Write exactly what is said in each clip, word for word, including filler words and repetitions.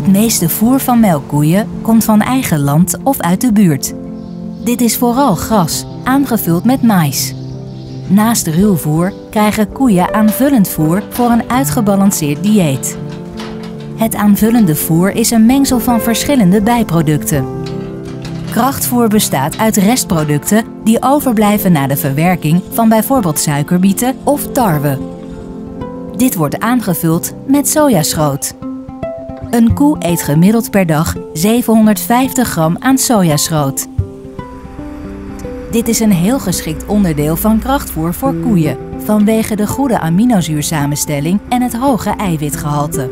Het meeste voer van melkkoeien komt van eigen land of uit de buurt. Dit is vooral gras, aangevuld met maïs. Naast ruwvoer krijgen koeien aanvullend voer voor een uitgebalanceerd dieet. Het aanvullende voer is een mengsel van verschillende bijproducten. Krachtvoer bestaat uit restproducten die overblijven na de verwerking van bijvoorbeeld suikerbieten of tarwe. Dit wordt aangevuld met sojaschroot. Een koe eet gemiddeld per dag zevenhonderdvijftig gram aan sojaschroot. Dit is een heel geschikt onderdeel van krachtvoer voor koeien, vanwege de goede aminozuursamenstelling en het hoge eiwitgehalte.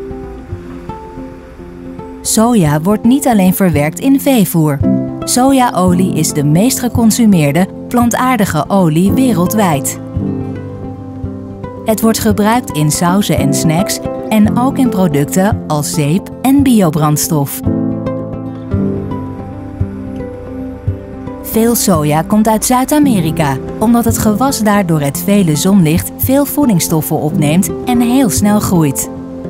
Soja wordt niet alleen verwerkt in veevoer. Sojaolie is de meest geconsumeerde plantaardige olie wereldwijd. Het wordt gebruikt in sauzen en snacks en ook in producten als zeep en biobrandstof. Veel soja komt uit Zuid-Amerika, omdat het gewas daar door het vele zonlicht veel voedingsstoffen opneemt en heel snel groeit.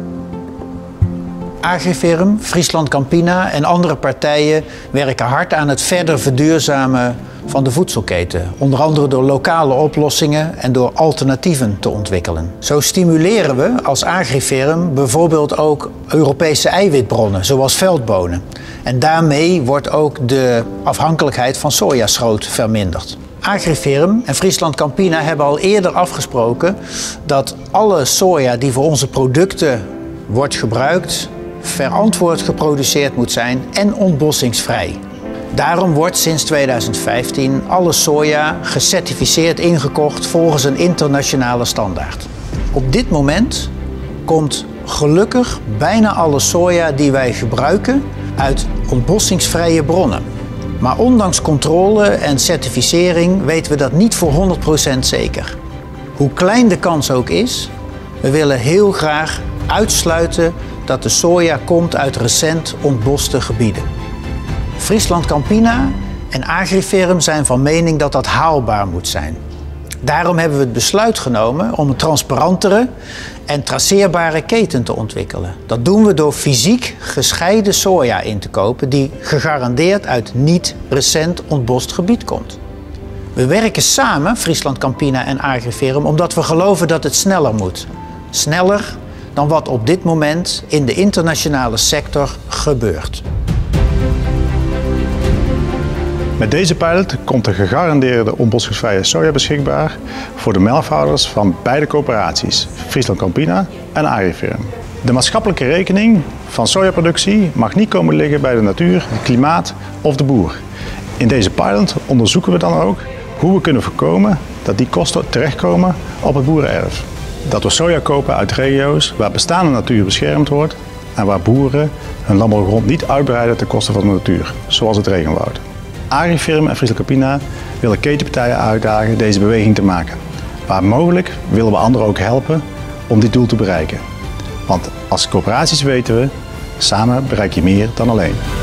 Agrifirm, Friesland Campina en andere partijen werken hard aan het verder verduurzamen van de voedselketen. Onder andere door lokale oplossingen en door alternatieven te ontwikkelen. Zo stimuleren we als Agrifirm bijvoorbeeld ook Europese eiwitbronnen, zoals veldbonen. En daarmee wordt ook de afhankelijkheid van sojaschroot verminderd. Agrifirm en Friesland Campina hebben al eerder afgesproken dat alle soja die voor onze producten wordt gebruikt, verantwoord geproduceerd moet zijn en ontbossingsvrij. Daarom wordt sinds tweeduizend vijftien alle soja gecertificeerd ingekocht volgens een internationale standaard. Op dit moment komt gelukkig bijna alle soja die wij gebruiken uit ontbossingsvrije bronnen. Maar ondanks controle en certificering weten we dat niet voor honderd procent zeker. Hoe klein de kans ook is, we willen heel graag uitsluiten dat de soja komt uit recent ontboste gebieden. Friesland Campina en Agrifirm zijn van mening dat dat haalbaar moet zijn. Daarom hebben we het besluit genomen om een transparantere en traceerbare keten te ontwikkelen. Dat doen we door fysiek gescheiden soja in te kopen die gegarandeerd uit niet recent ontbost gebied komt. We werken samen, Friesland Campina en Agrifirm, omdat we geloven dat het sneller moet. Sneller dan wat op dit moment in de internationale sector gebeurt. Met deze pilot komt de gegarandeerde ontbossingsvrije soja beschikbaar voor de melkhouders van beide coöperaties, Friesland Campina en Agrifirm. De maatschappelijke rekening van sojaproductie mag niet komen liggen bij de natuur, het klimaat of de boer. In deze pilot onderzoeken we dan ook hoe we kunnen voorkomen dat die kosten terechtkomen op het boerenerf. Dat we soja kopen uit regio's waar bestaande natuur beschermd wordt en waar boeren hun landbouwgrond niet uitbreiden ten koste van de natuur, zoals het regenwoud. Agrifirm en Friesland Campina willen ketenpartijen uitdagen deze beweging te maken. Waar mogelijk willen we anderen ook helpen om dit doel te bereiken. Want als coöperaties weten we, samen bereik je meer dan alleen.